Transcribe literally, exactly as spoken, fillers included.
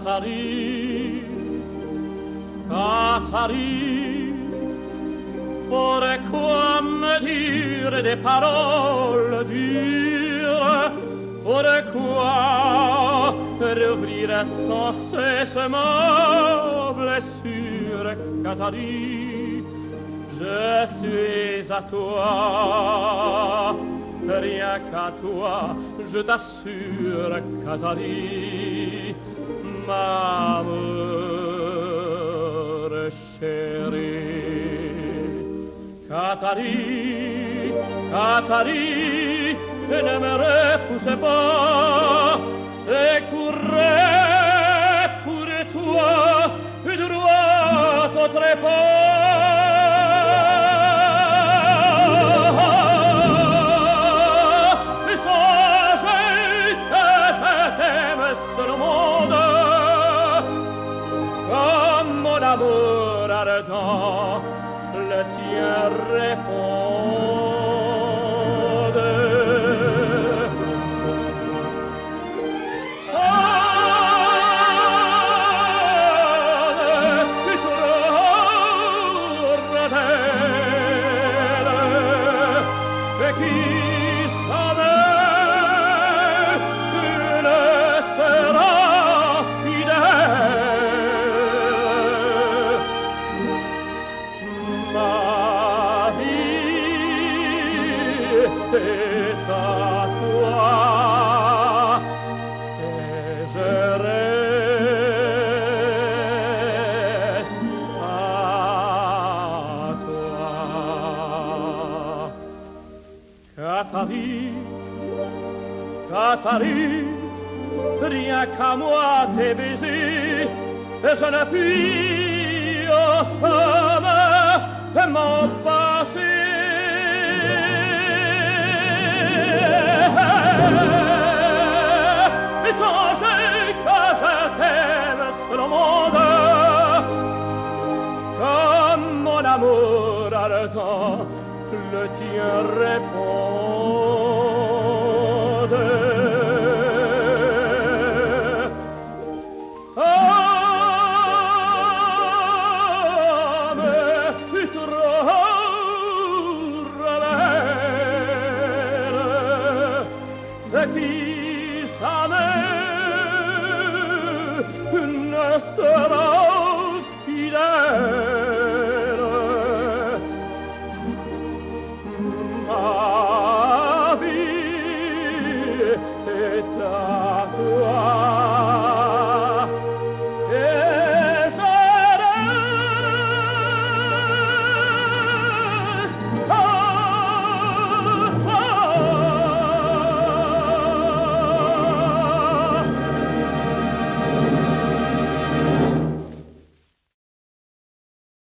Katharine, Katharine, pourquoi me dire des paroles dures? Pourquoi rouvrir sans cesse ma blessure? Katharine, je suis à toi, rien qu'à toi, je t'assure, Katharine, ma amour chérie. Katharine, Katharine, ne me repousse pas, je courrai pour toi, droit au trépas. Sachez que je t'aime sur le monde, comme mon amour ardent le tien répond. C'est à toi et je reste à toi. Katharine, Katharine, rien qu'à moi tes baisers, et je ne puis aux femmes m'en passer. Et sachez que je t'aime sur le monde, comme mon amour ardent le tien répond. Ah, mais trop qui jamais ne sera fidèle.